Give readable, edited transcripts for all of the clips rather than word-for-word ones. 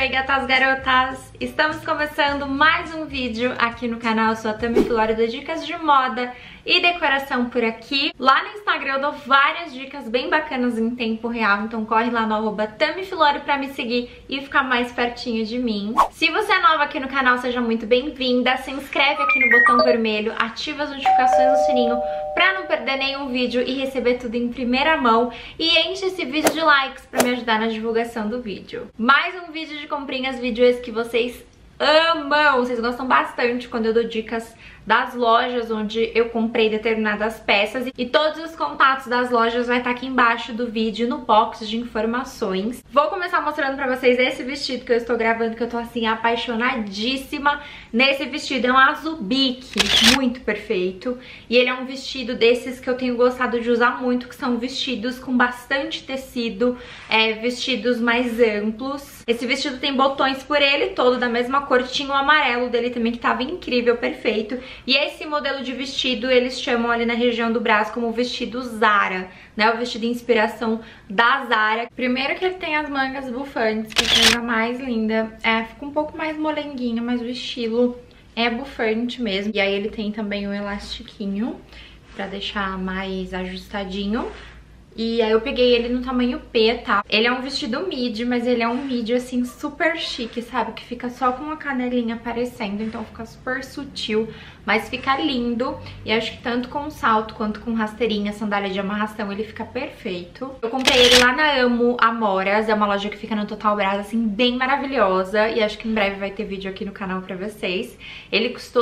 aí, gatas garotas? Estamos começando mais um vídeo aqui no canal. Eu sou a Tami Filori, das dicas de moda e decoração por aqui. Lá no Instagram eu dou várias dicas bem bacanas em tempo real, então corre lá no @TamiFilori pra me seguir e ficar mais pertinho de mim. Se você é nova aqui no canal, seja muito bem-vinda. Se inscreve aqui no botão vermelho, ativa as notificações do sininho pra não perder nenhum vídeo e receber tudo em primeira mão. E enche esse vídeo de likes pra me ajudar na divulgação do vídeo. Mais um vídeo de comprinhas, vídeo esse que vocês amam, vocês gostam bastante quando eu dou dicas das lojas onde eu comprei determinadas peças, e todos os contatos das lojas vai estar aqui embaixo do vídeo no box de informações. Vou começar mostrando pra vocês esse vestido que eu estou gravando, que eu tô assim apaixonadíssima nesse vestido. É um azul bique, muito perfeito, e ele é um vestido desses que eu tenho gostado de usar muito, que são vestidos com bastante tecido, vestidos mais amplos. Esse vestido tem botões por ele, todo da mesma cor, tinha o amarelo dele também que tava incrível, perfeito. E esse modelo de vestido eles chamam ali na região do braço como vestido Zara, né? O vestido de inspiração da Zara. Primeiro que ele tem as mangas bufantes, que é a coisa mais linda. Fica um pouco mais molenguinho, mas o estilo é bufante mesmo. E aí ele tem também um elastiquinho pra deixar mais ajustadinho. E aí eu peguei ele no tamanho P, tá? Ele é um vestido midi, mas ele é um midi assim super chique, sabe? Que fica só com uma canelinha aparecendo, então fica super sutil, mas fica lindo. E acho que tanto com salto quanto com rasteirinha, sandália de amarração, ele fica perfeito. Eu comprei ele lá na Amo Amoras, é uma loja que fica no Total Brás, assim, bem maravilhosa. E acho que em breve vai ter vídeo aqui no canal pra vocês. Ele custou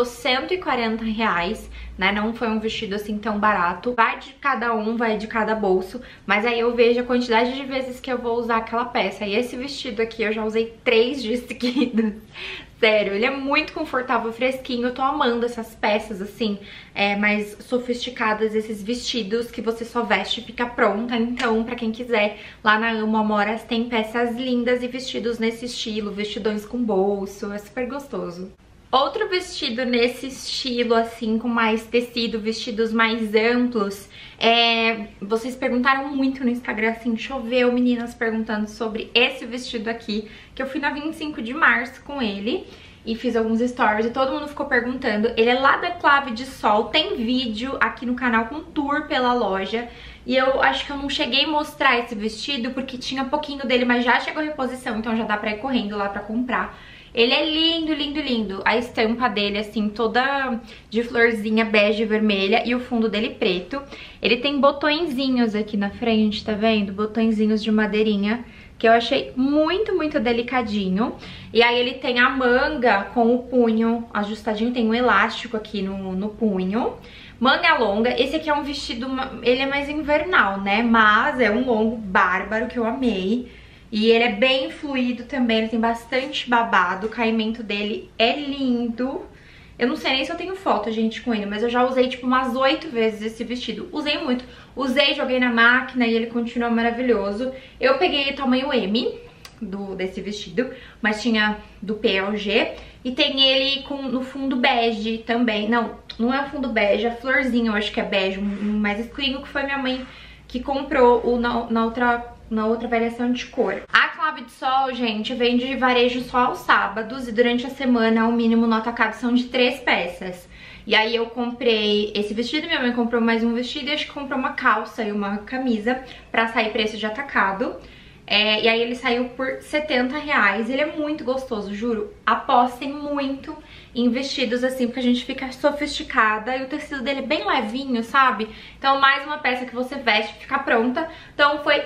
R$140, né? Não foi um vestido assim tão barato. Vai de cada um, vai de cada bolso. Mas aí eu vejo a quantidade de vezes que eu vou usar aquela peça. E esse vestido aqui eu já usei 3 dias seguidos. Sério, ele é muito confortável, fresquinho. Eu tô amando essas peças assim, mais sofisticadas, esses vestidos que você só veste e fica pronta. Então, pra quem quiser, lá na Amo Amoras tem peças lindas e vestidos nesse estilo, vestidões com bolso, é super gostoso. Outro vestido nesse estilo, assim, com mais tecido, vestidos mais amplos, vocês perguntaram muito no Instagram, assim, choveu meninas perguntando sobre esse vestido aqui, que eu fui na 25 de março com ele e fiz alguns stories e todo mundo ficou perguntando. Ele é lá da Clave de Sol, tem vídeo aqui no canal com tour pela loja. E eu acho que eu não cheguei a mostrar esse vestido porque tinha pouquinho dele, mas já chegou a reposição, então já dá pra ir correndo lá pra comprar. Ele é lindo, lindo, lindo. A estampa dele, assim, toda de florzinha bege e vermelha, e o fundo dele preto. Ele tem botõezinhos aqui na frente, tá vendo? Botõezinhos de madeirinha, que eu achei muito, muito delicadinho. E aí ele tem a manga com o punho ajustadinho, tem um elástico aqui no punho. Manga longa. Esse aqui é um vestido, ele é mais invernal, né? Mas é um longo bárbaro que eu amei. E ele é bem fluido também, ele tem bastante babado, o caimento dele é lindo. Eu não sei nem se eu tenho foto, gente, com ele, mas eu já usei tipo umas 8 vezes esse vestido. Usei muito, usei, joguei na máquina e ele continua maravilhoso. Eu peguei o tamanho M desse vestido, mas tinha do P ao G. E tem ele no fundo bege também, não é o fundo bege, é florzinha, eu acho que é bege, um mais escurinho, que foi minha mãe que comprou na outra variação de cor. A Clave de Sol, gente, vende varejo só aos sábados e durante a semana o mínimo no atacado são de 3 peças. E aí eu comprei esse vestido, minha mãe comprou mais um vestido e acho que comprou uma calça e uma camisa pra sair preço de atacado. E aí ele saiu por R$70, ele é muito gostoso, juro. Apostem muito em vestidos assim, porque a gente fica sofisticada e o tecido dele é bem levinho, sabe? Então mais uma peça que você veste e fica pronta. Então foi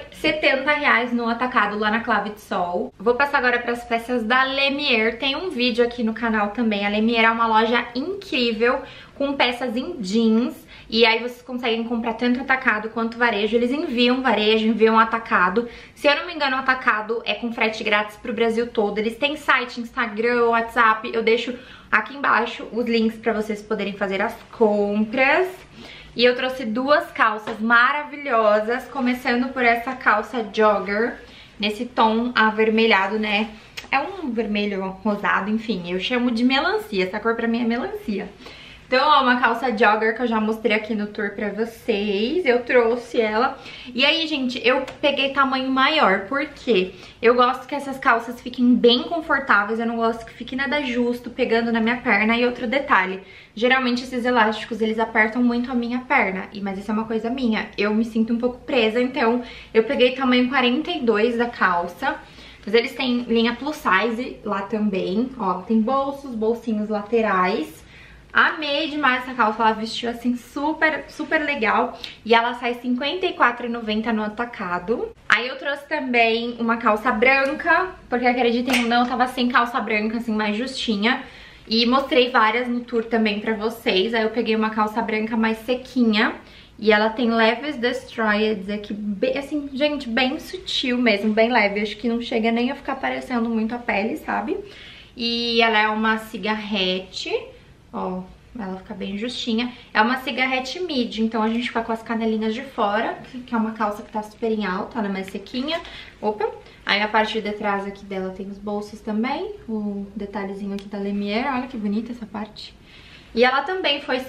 R$70 no atacado lá na Clave de Sol. Vou passar agora para as peças da Lemier. Tem um vídeo aqui no canal também. A Lemier é uma loja incrível com peças em jeans. E aí vocês conseguem comprar tanto atacado quanto varejo. Eles enviam varejo, enviam atacado. Se eu não me engano, o atacado é com frete grátis pro Brasil todo. Eles têm site, Instagram, WhatsApp. Eu deixo aqui embaixo os links pra vocês poderem fazer as compras. E eu trouxe 2 calças maravilhosas, começando por essa calça jogger, nesse tom avermelhado, né? É um vermelho rosado, enfim, eu chamo de melancia. Essa cor pra mim é melancia. Então, ó, uma calça jogger que eu já mostrei aqui no tour pra vocês. Eu trouxe ela. E aí, gente, eu peguei tamanho maior. Por quê? Eu gosto que essas calças fiquem bem confortáveis. Eu não gosto que fique nada justo pegando na minha perna. E outro detalhe, geralmente esses elásticos, eles apertam muito a minha perna. Mas isso é uma coisa minha. Eu me sinto um pouco presa, então eu peguei tamanho 42 da calça. Mas eles têm linha plus size lá também. Ó, tem bolsos, bolsinhos laterais. Amei demais essa calça, ela vestiu assim super, super legal. E ela sai R$ 54,90 no atacado. Aí eu trouxe também uma calça branca, porque acreditem ou não, eu tava sem calça branca, assim, mais justinha. E mostrei várias no tour também pra vocês. Aí eu peguei uma calça branca mais sequinha. E ela tem leves destroyeds aqui, bem, assim, gente, bem sutil mesmo, bem leve. Acho que não chega nem a ficar parecendo muito a pele, sabe? E ela é uma cigarrete. Ó, ela fica bem justinha. É uma cigarrete mid, então a gente fica com as canelinhas de fora, que é uma calça que tá super em alta, ela é mais sequinha. Opa! Aí a parte de trás aqui dela tem os bolsos também, o detalhezinho aqui da Lemier, olha que bonita essa parte. E ela também foi R$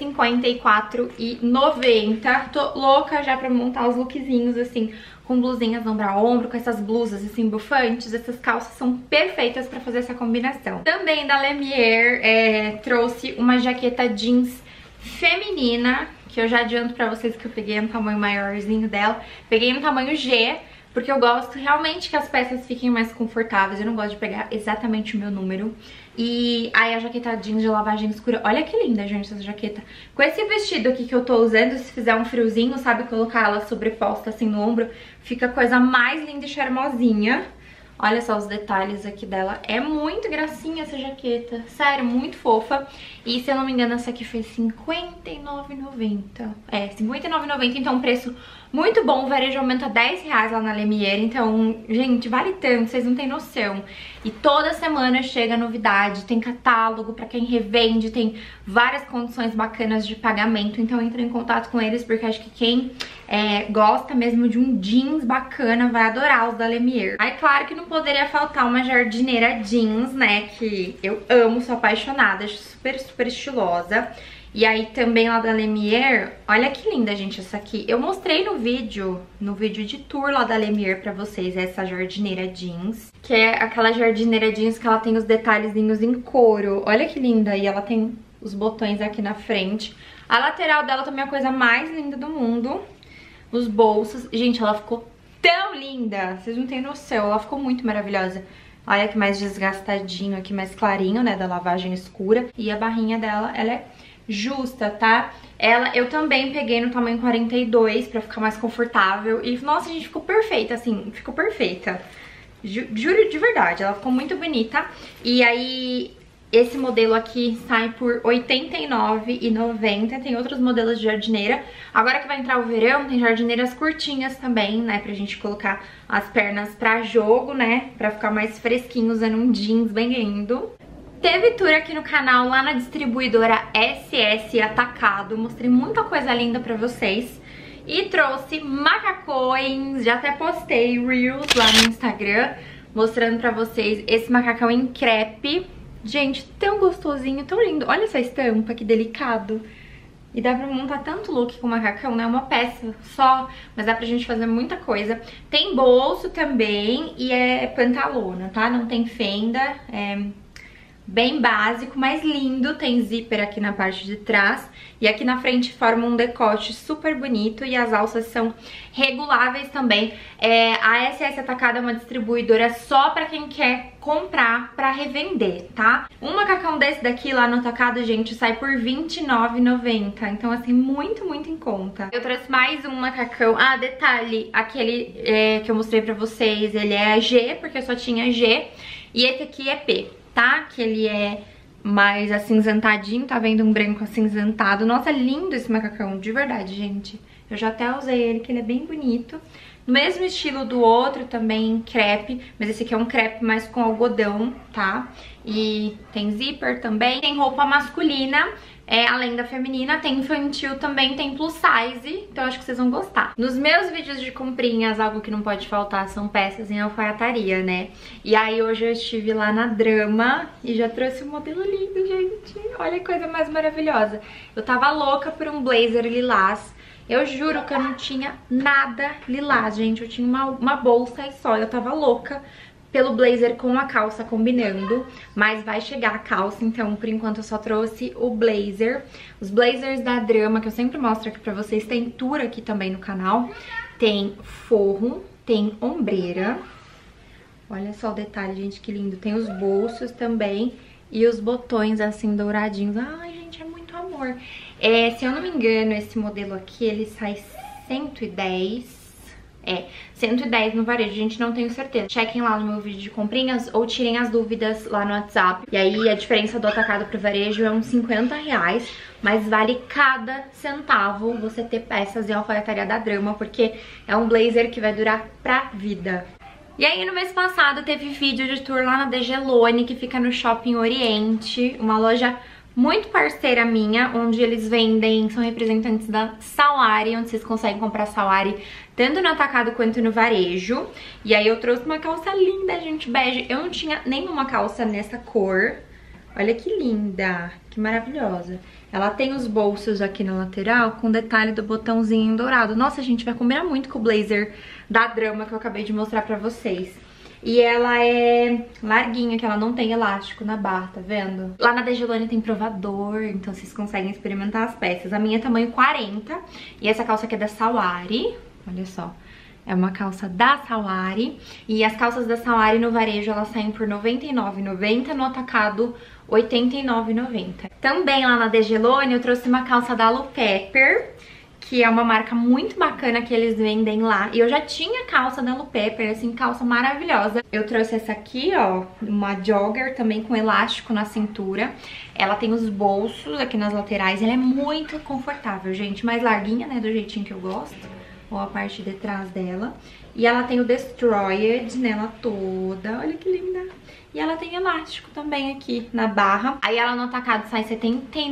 54,90. Tô louca já pra montar os lookzinhos, assim, com blusinhas ombro a ombro, com essas blusas, assim, bufantes. Essas calças são perfeitas pra fazer essa combinação. Também da Lemier, trouxe uma jaqueta jeans feminina, que eu já adianto pra vocês que eu peguei no tamanho maiorzinho dela. Peguei no tamanho G, porque eu gosto realmente que as peças fiquem mais confortáveis. Eu não gosto de pegar exatamente o meu número. E aí a jaqueta jeans de lavagem escura. Olha que linda, gente, essa jaqueta. Com esse vestido aqui que eu tô usando, se fizer um friozinho, sabe, colocar ela sobreposta assim no ombro, fica a coisa mais linda e charmosinha. Olha só os detalhes aqui dela. É muito gracinha essa jaqueta. Sério, muito fofa. E se eu não me engano, essa aqui foi R$ 59,90. É, R$ 59,90, então um preço muito bom. O varejo aumenta R$10 lá na Lemier. Então, gente, vale tanto, vocês não têm noção. E toda semana chega novidade. Tem catálogo pra quem revende. Tem várias condições bacanas de pagamento. Então entra em contato com eles, porque acho que quem gosta mesmo de um jeans bacana vai adorar os da Lemier. Aí claro que não poderia faltar uma jardineira jeans, né, que eu amo, sou apaixonada, acho super, super estilosa. E aí também lá da Lemier, olha que linda, gente, essa aqui. Eu mostrei no vídeo de tour lá da Lemier pra vocês, essa jardineira jeans. Que é aquela jardineira jeans que ela tem os detalhezinhos em couro. Olha que linda, e ela tem os botões aqui na frente. A lateral dela também é a coisa mais linda do mundo. Os bolsos, gente, ela ficou tão linda, vocês não têm noção, ela ficou muito maravilhosa. Olha que mais desgastadinho, aqui mais clarinho, né, da lavagem escura. E a barrinha dela, ela é justa, tá? Ela, eu também peguei no tamanho 42 pra ficar mais confortável. E, nossa, gente, ficou perfeita, assim, ficou perfeita. Juro de verdade, ela ficou muito bonita. E aí, esse modelo aqui sai por R$ 89,90. Tem outros modelos de jardineira. Agora que vai entrar o verão, tem jardineiras curtinhas também, né? Pra gente colocar as pernas pra jogo, né? Pra ficar mais fresquinho usando um jeans bem lindo. Teve tour aqui no canal, lá na distribuidora SS Atacado. Mostrei muita coisa linda pra vocês. E trouxe macacões. Já até postei reels lá no Instagram, mostrando pra vocês esse macacão em crepe. Gente, tão gostosinho, tão lindo. Olha essa estampa, que delicado. E dá pra montar tanto look com macacão, né? Uma peça só, mas dá pra gente fazer muita coisa. Tem bolso também e é pantalona, tá? Não tem fenda, é bem básico, mas lindo. Tem zíper aqui na parte de trás. E aqui na frente forma um decote super bonito. E as alças são reguláveis também. A SS Atacado é uma distribuidora só pra quem quer comprar pra revender, tá? Um macacão desse daqui lá no Atacado, gente, sai por R$ 29,90. Então, assim, muito, muito em conta. Eu trouxe mais um macacão. Ah, detalhe, aquele que eu mostrei pra vocês, ele é G, porque só tinha G. E esse aqui é P, tá? Que ele é mais acinzentadinho, tá vendo? Um branco acinzentado. Nossa, lindo esse macacão, de verdade, gente. Eu já até usei ele, que ele é bem bonito. Mesmo estilo do outro, também crepe, mas esse aqui é um crepe mais com algodão, tá? E tem zíper também. Tem roupa masculina, além da feminina, tem infantil também, tem plus size, então acho que vocês vão gostar. Nos meus vídeos de comprinhas, algo que não pode faltar são peças em alfaiataria, né? E aí hoje eu estive lá na Drama e já trouxe um modelo lindo, gente. Olha que coisa mais maravilhosa. Eu tava louca por um blazer lilás. Eu juro que eu não tinha nada lilás, gente. Eu tinha uma bolsa e só, eu tava louca pelo blazer com a calça combinando, mas vai chegar a calça, então por enquanto eu só trouxe o blazer. Os blazers da Drama, que eu sempre mostro aqui pra vocês, tem tour aqui também no canal. Tem forro, tem ombreira. Olha só o detalhe, gente, que lindo. Tem os bolsos também e os botões assim douradinhos. Ai, gente, é muito amor. Se eu não me engano, esse modelo aqui, ele sai 110... 110 no varejo, gente, não tenho certeza. Chequem lá no meu vídeo de comprinhas ou tirem as dúvidas lá no WhatsApp. E aí a diferença do atacado pro varejo é uns 50 reais, mas vale cada centavo você ter peças em alfaiataria da Drama, porque é um blazer que vai durar pra vida. E aí no mês passado teve vídeo de tour lá na Degelone, que fica no Shopping Oriente, uma loja muito parceira minha, onde eles vendem, são representantes da Sawari, onde vocês conseguem comprar Sawari tanto no atacado quanto no varejo. E aí eu trouxe uma calça linda, gente, bege. Eu não tinha nenhuma calça nessa cor. Olha que linda, que maravilhosa. Ela tem os bolsos aqui na lateral com detalhe do botãozinho dourado. Nossa, gente, vai combinar muito com o blazer da Drama que eu acabei de mostrar pra vocês. E ela é larguinha, que ela não tem elástico na barra, tá vendo? Lá na Degelone tem provador, então vocês conseguem experimentar as peças. A minha é tamanho 40 e essa calça aqui é da Sawari, olha só. É uma calça da Sawari e as calças da Sawari no varejo elas saem por R$ 99,90, no atacado R$ 89,90. Também lá na Degelone eu trouxe uma calça da Lupepper, que é uma marca muito bacana que eles vendem lá. E eu já tinha calça da Lupepper, assim, calça maravilhosa. Eu trouxe essa aqui, ó, uma jogger também com elástico na cintura. Ela tem os bolsos aqui nas laterais, ela é muito confortável, gente. Mais larguinha, né, do jeitinho que eu gosto. Ó, a parte de trás dela. E ela tem o Destroyed nela toda, olha que linda. E ela tem elástico também aqui na barra. Aí ela no atacado sai R$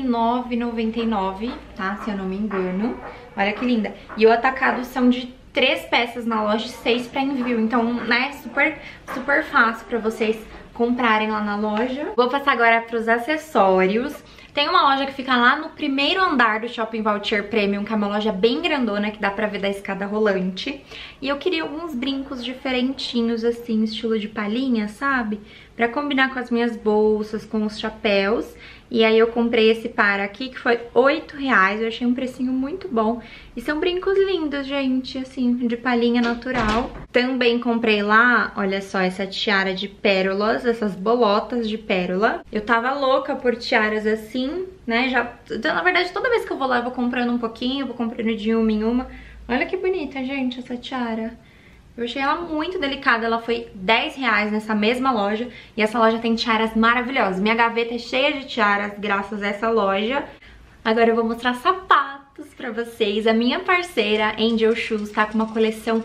79,99, tá? Se eu não me engano. Olha que linda. E o atacado são de 3 peças na loja e 6 pra envio. Então, né, super fácil pra vocês comprarem lá na loja. Vou passar agora pros acessórios. Tem uma loja que fica lá no primeiro andar do Shopping Voucher Premium, que é uma loja bem grandona, que dá pra ver da escada rolante. E eu queria alguns brincos diferentinhos, assim, estilo de palhinha, sabe? Pra combinar com as minhas bolsas, com os chapéus. E aí eu comprei esse par aqui, que foi R$ 8,00. Eu achei um precinho muito bom. E são brincos lindos, gente, assim, de palhinha natural. Também comprei lá, olha só, essa tiara de pérolas, essas bolotas de pérola. Eu tava louca por tiaras assim, né, na verdade, toda vez que eu vou lá, eu vou comprando um pouquinho, eu vou comprando de uma em uma. Olha que bonita, gente, essa tiara. Eu achei ela muito delicada, ela foi R$ 10,00 nessa mesma loja. E essa loja tem tiaras maravilhosas. Minha gaveta é cheia de tiaras graças a essa loja. Agora eu vou mostrar sapatos pra vocês. A minha parceira, Angel Shoes, tá com uma coleção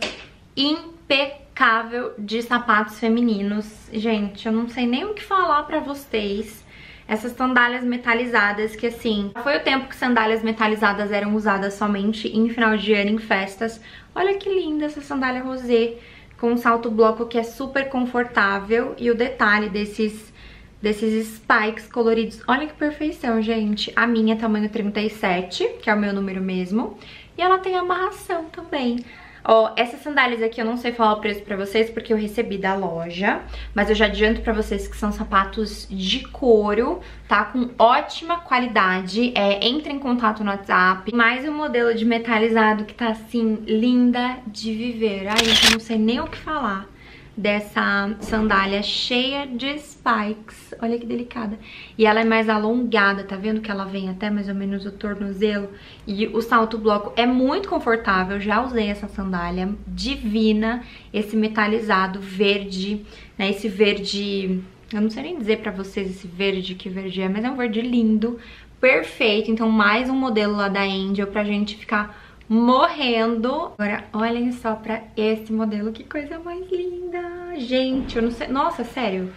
impecável de sapatos femininos. Gente, eu não sei nem o que falar pra vocês. Essas sandálias metalizadas, que assim, foi o tempo que sandálias metalizadas eram usadas somente em final de ano, em festas. Olha que linda essa sandália rosé, com um salto bloco que é super confortável. E o detalhe desses spikes coloridos, olha que perfeição, gente. A minha é tamanho 37, que é o meu número mesmo. E ela tem amarração também. Ó, essas sandálias aqui eu não sei falar o preço pra vocês porque eu recebi da loja, mas eu já adianto pra vocês que são sapatos de couro, tá? Com ótima qualidade. Entre em contato no WhatsApp. Mais um modelo de metalizado que tá assim, linda de viver. Ai, eu não sei nem o que falar dessa sandália cheia de spikes. Olha que delicada. E ela é mais alongada, tá vendo que ela vem até mais ou menos o tornozelo. E o salto bloco é muito confortável. Já usei essa sandália, divina. Esse metalizado verde, né, esse verde, eu não sei nem dizer pra vocês esse verde, que verde é, mas é um verde lindo, perfeito. Então mais um modelo lá da Angel pra gente ficar morrendo. Agora olhem só pra esse modelo, que coisa mais linda. Gente, eu não sei, nossa, sério,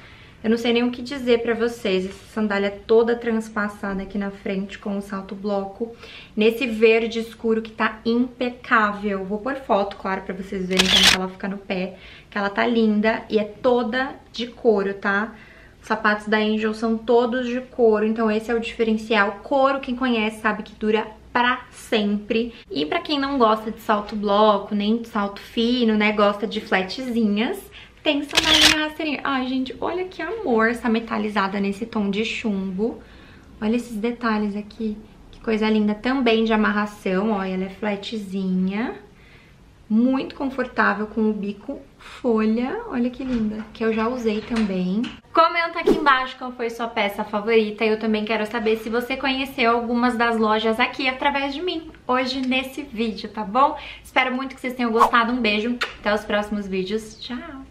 Eu não sei nem o que dizer pra vocês. Essa sandália toda transpassada aqui na frente com o salto bloco. Nesse verde escuro que tá impecável. Vou pôr foto, claro, pra vocês verem como que ela fica no pé. Que ela tá linda e é toda de couro, tá? Os sapatos da Angel são todos de couro, então esse é o diferencial. Couro, quem conhece sabe que dura pra sempre. E pra quem não gosta de salto bloco, nem de salto fino, né, gosta de flatzinhas, tem sandália rasteirinha. Ai, gente, olha que amor essa metalizada nesse tom de chumbo. Olha esses detalhes aqui, que coisa linda. Também de amarração, ó, ela é flatzinha. Muito confortável com o bico folha, olha que linda, que eu já usei também. Comenta aqui embaixo qual foi sua peça favorita. Eu também quero saber se você conheceu algumas das lojas aqui através de mim, hoje nesse vídeo, tá bom? Espero muito que vocês tenham gostado, um beijo, até os próximos vídeos, tchau!